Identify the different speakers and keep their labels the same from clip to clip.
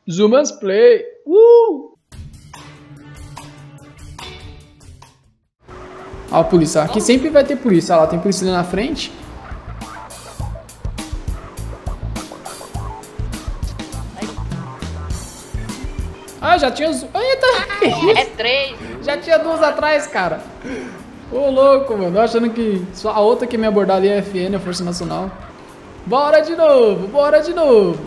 Speaker 1: Zumas Play. Ó a polícia. Aqui sempre vai ter polícia. Olha lá, tem polícia ali na frente. Ah, já tinha... Eita!
Speaker 2: É 3.
Speaker 1: Já tinha duas atrás, cara. Ô, louco, mano. Achando que só a outra que me abordar ali é a FN, a Força Nacional. Bora de novo, bora de novo.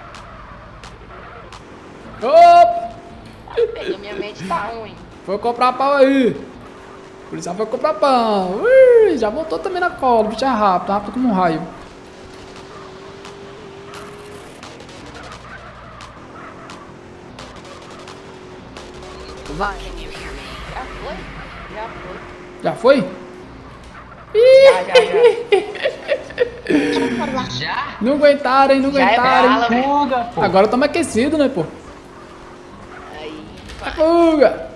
Speaker 1: Opa!
Speaker 2: Minha mente tá ruim.
Speaker 1: Foi comprar pão aí. O policial foi comprar pão. Ui, já voltou também na cola. O bicho é rápido, rápido como um raio.
Speaker 2: Vai. Já foi? Já foi.
Speaker 1: Já foi?
Speaker 2: Já.
Speaker 1: Não aguentaram, hein? Não
Speaker 2: Já é
Speaker 1: aguentaram.
Speaker 2: bala, velho.
Speaker 3: Fuga, pô.
Speaker 1: Agora estamos aquecidos, né, pô?
Speaker 2: Aí.
Speaker 1: Fuga!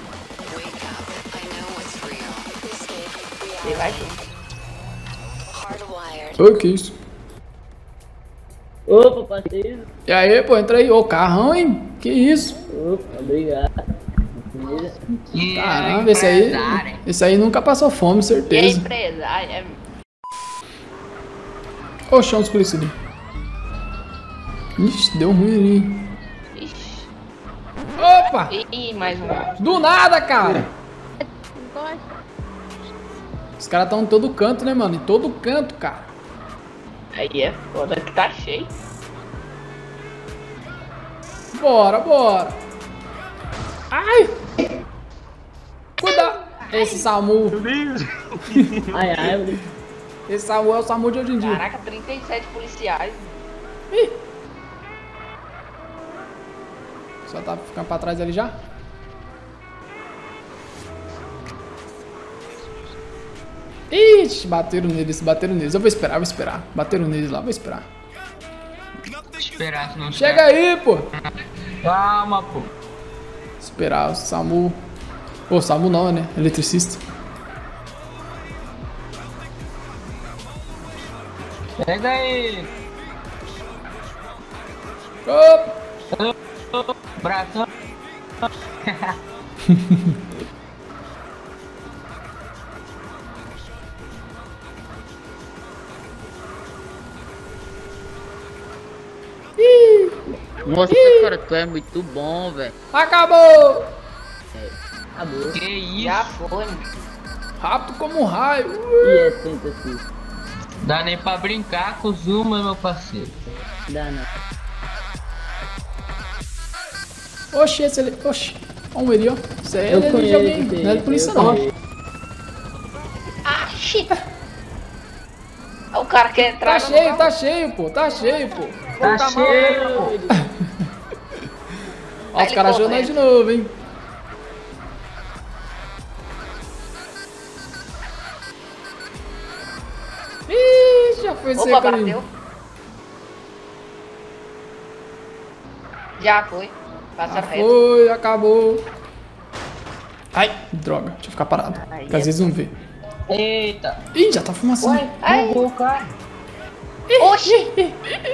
Speaker 2: Você vai junto.
Speaker 1: Ô, que isso?
Speaker 4: Opa, parceiro.
Speaker 1: E aí, pô, entra aí. Ô, carrão, hein? Que isso?
Speaker 4: Opa, obrigado.
Speaker 1: Caramba, esse aí nunca passou fome,
Speaker 2: E a
Speaker 1: certeza.
Speaker 2: empresa?
Speaker 1: Ô, chão dos policiais ali. Ixi, deu ruim ali.
Speaker 2: Ixi.
Speaker 1: Opa!
Speaker 2: Ih, mais um.
Speaker 1: Do nada, cara! Os caras estão em todo canto, né, mano? Em todo canto, cara.
Speaker 2: Aí é foda que tá cheio.
Speaker 1: Bora, bora. Ai! Cuidado! Esse SAMU.
Speaker 4: Ai, ai,
Speaker 1: Esse SAMU é o SAMU de hoje em dia.
Speaker 2: Caraca, 37 policiais.
Speaker 1: Ih! Só tá ficando pra trás ali já? Ixi, bateram neles, bateram neles. Eu vou esperar, vou esperar. Bateram neles lá, vou esperar.
Speaker 3: Esperar, se não
Speaker 1: Chega aí, pô!
Speaker 3: Calma, pô.
Speaker 1: Esperar o SAMU. Ô, SAMU não, né? Eletricista.
Speaker 3: Pega aí.
Speaker 1: Opa!
Speaker 3: Bração.
Speaker 4: Nossa, cara, tu é muito bom, velho.
Speaker 1: Acabou!
Speaker 4: Acabou.
Speaker 3: Que isso?
Speaker 2: Já foi.
Speaker 1: Rápido como um raio.
Speaker 4: E é sempre assim.
Speaker 3: Dá nem pra brincar com o Zuma, meu parceiro.
Speaker 4: Dá não.
Speaker 1: Oxi, esse ali. Oxi. Olha um ele, ó. Isso aí
Speaker 4: Eu
Speaker 1: é de
Speaker 4: conheço,
Speaker 1: alguém. Não é de polícia, não.
Speaker 2: Ah, shit. O cara quer entrar.
Speaker 1: Tá cheio, tá cheio, pô. Tá cheio, pô.
Speaker 3: Tá cheio, pô.
Speaker 1: Ó, os caras achando nós de novo, hein. Ih, já foi
Speaker 2: Opa,
Speaker 1: seco ali.
Speaker 2: bateu. Já foi. Passa
Speaker 1: Já
Speaker 2: reto.
Speaker 1: foi, acabou. Ai, droga. Deixa eu ficar parado.
Speaker 2: Aí
Speaker 1: Porque às vezes não vê.
Speaker 3: Eita.
Speaker 1: Ih, já tá fumaçando.
Speaker 2: Ué, ai.
Speaker 3: Bugou o cara.
Speaker 2: Oxi.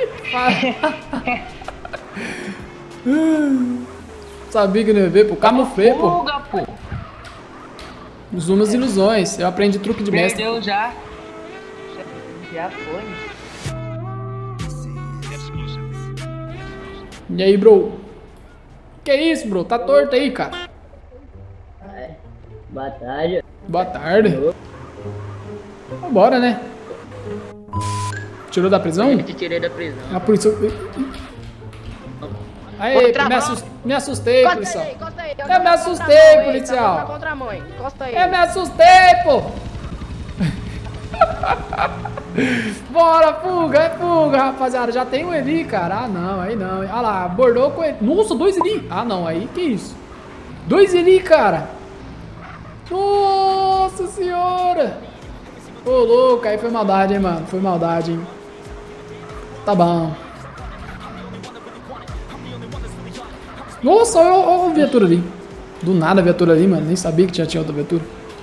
Speaker 1: Sabia que não ia ver, pô. Camuflê, pô.
Speaker 3: Fuga, pô.
Speaker 1: Umas ilusões. Eu aprendi truque de mestre.
Speaker 3: Perdeu já.
Speaker 2: Já foi.
Speaker 1: E aí, bro? Que isso, bro? Tá torto aí, cara.
Speaker 4: Boa tarde.
Speaker 1: Boa tarde. Vambora, né? Tirou da prisão?
Speaker 4: Eu te tirei da prisão.
Speaker 1: A polícia... Aê, me assustei, policial.
Speaker 2: Encosta aí.
Speaker 1: Eu me assustei, policial.
Speaker 2: Contra a mãe. Encosta aí.
Speaker 1: Eu me assustei, pô. Bora, fuga, é fuga, rapaziada. Já tem um Eli, cara. Ah, não, aí não. Olha lá, abordou com ele. Nossa, 2 Eli. Ah, não, aí que isso? 2 Eli, cara. Nossa senhora. Ô, louco, aí foi maldade, hein, mano. Foi maldade, hein. Tá bom. Nossa, olha a viatura ali. Do nada a viatura ali, mano. Nem sabia que já tinha outra viatura.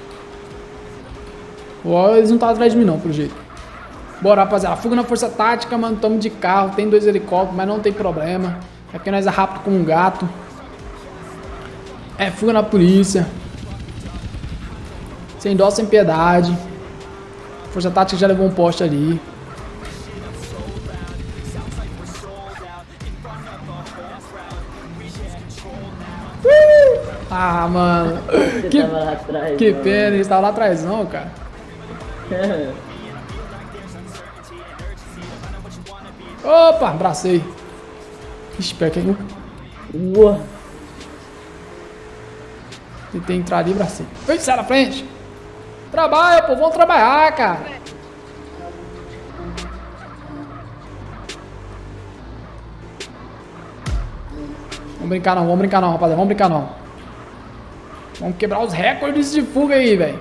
Speaker 1: Ó, eles não estão atrás de mim não, pelo jeito. Bora, rapaziada. Fuga na força tática, mano. Tamo de carro. Tem 2 helicópteros, mas não tem problema. É porque nós é rápido como um gato. É fuga na polícia. Sem dó, sem piedade. Força Tática já levou um poste ali. Ah, mano. Que pena, ele estava lá atrás, não, cara. Opa, abracei. Ixi, pera que
Speaker 4: Uau.
Speaker 1: tentei entrar ali e abracei. Oi, sai na frente. Trabalha, pô, vamos trabalhar, cara. Vamos brincar não, rapaziada, vamos brincar não. Vamos quebrar os recordes de fuga aí, velho.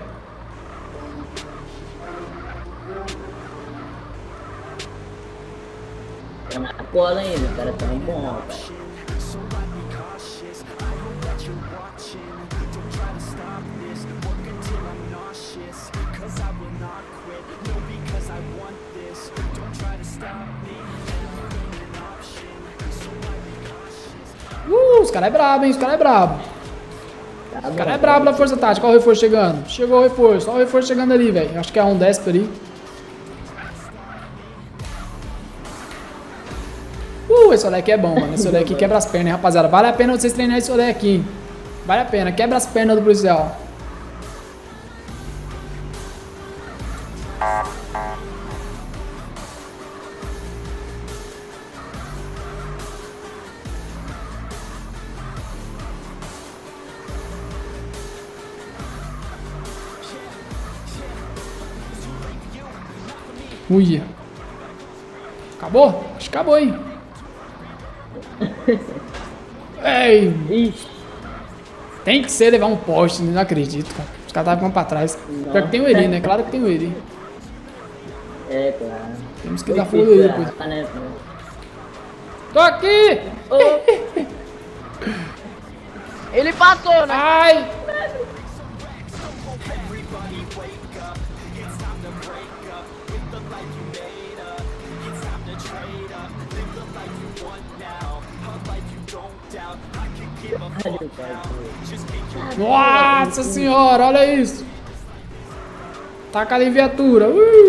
Speaker 4: Tá na cola ainda, os caras tão bom, rapaz.
Speaker 1: Os caras é brabo, hein, os caras é brabo.
Speaker 4: Tá
Speaker 1: Os caras é brabo da Força Tática, olha o reforço chegando. Chegou o reforço, olha o reforço chegando ali, velho. Acho que é um Desper ali. Esse olé aqui é bom, mano. Esse olé aqui quebra as pernas, hein, rapaziada. Vale a pena vocês treinarem esse olé aqui, hein? Vale a pena, quebra as pernas do policial. Uia. Acabou? Acho que acabou, hein? Ei!
Speaker 4: Ixi,
Speaker 1: Tem que ser levar um poste, não acredito, cara. Os caras estavam ficando pra trás. Pior que tem o Eri, né? Claro que tem o Eri.
Speaker 4: é claro.
Speaker 1: Temos que dar fogo do Eri depois. Tô aqui!
Speaker 2: Ele passou, né?
Speaker 1: Ai! Nossa senhora, olha isso! Taca ali viatura!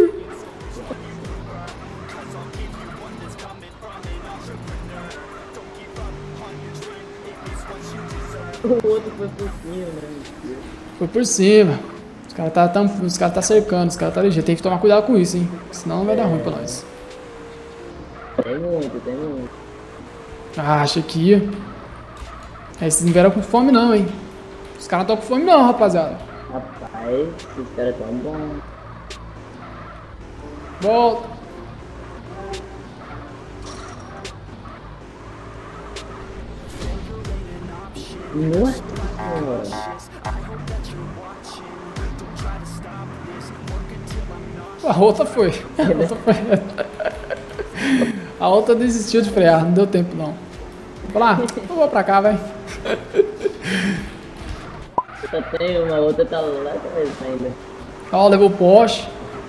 Speaker 4: O outro foi por cima, né?
Speaker 1: Foi por cima. Os caras tá cercando, os caras tá ligeiro. Tem que tomar cuidado com isso, hein? Senão não vai dar ruim pra nós.
Speaker 4: Tem muito, tem muito.
Speaker 1: Ah, achei que ia. Aí vocês não vieram com fome não, hein? Os caras não estão com fome não, rapaziada.
Speaker 4: Rapaz, esses caras tão bons.
Speaker 1: Volta.
Speaker 4: Nossa senhora.
Speaker 1: A outra foi. A outra desistiu de frear, não deu tempo não. Vou lá, eu vou pra cá, vai.
Speaker 4: Só tem uma, outra tá lá atrás ainda.
Speaker 1: Ó, levou o poste.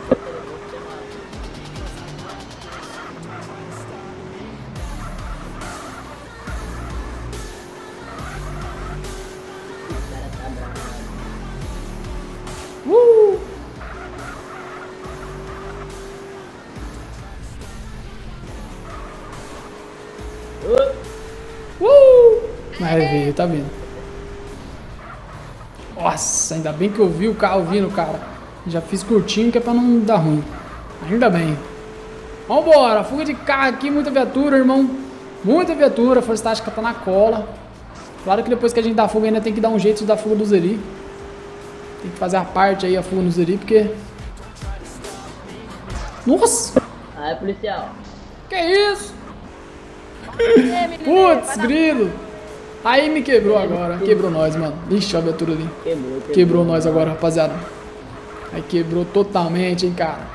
Speaker 1: Vai ver, tá vendo? Nossa, ainda bem que eu vi o carro vindo, cara. Já fiz curtinho que é pra não dar ruim. Ainda bem. Vambora, fuga de carro aqui, muita viatura, irmão. Muita viatura, a Força Tática tá na cola. Claro que depois que a gente dá fuga ainda tem que dar um jeito de dar fuga do Zeri. Tem que fazer a parte aí, a fuga no Zeri, porque... Nossa!
Speaker 4: Ah, policial.
Speaker 1: Que isso? Putz, grilo. Aí me quebrou agora. Quebrou nós, mano. Ixi, a viatura ali. Quebrou nós agora, rapaziada. Aí quebrou totalmente, hein, cara.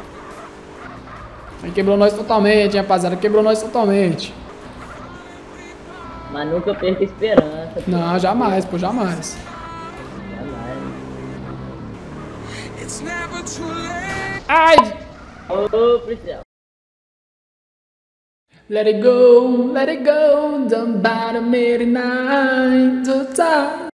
Speaker 1: Aí quebrou nós totalmente, hein, rapaziada. Quebrou nós totalmente.
Speaker 4: Mas nunca perca a esperança.
Speaker 1: Não, jamais, pô, jamais.
Speaker 4: Jamais.
Speaker 1: Ai!
Speaker 4: Ô, policial.
Speaker 1: let it go, don't bother me tonight.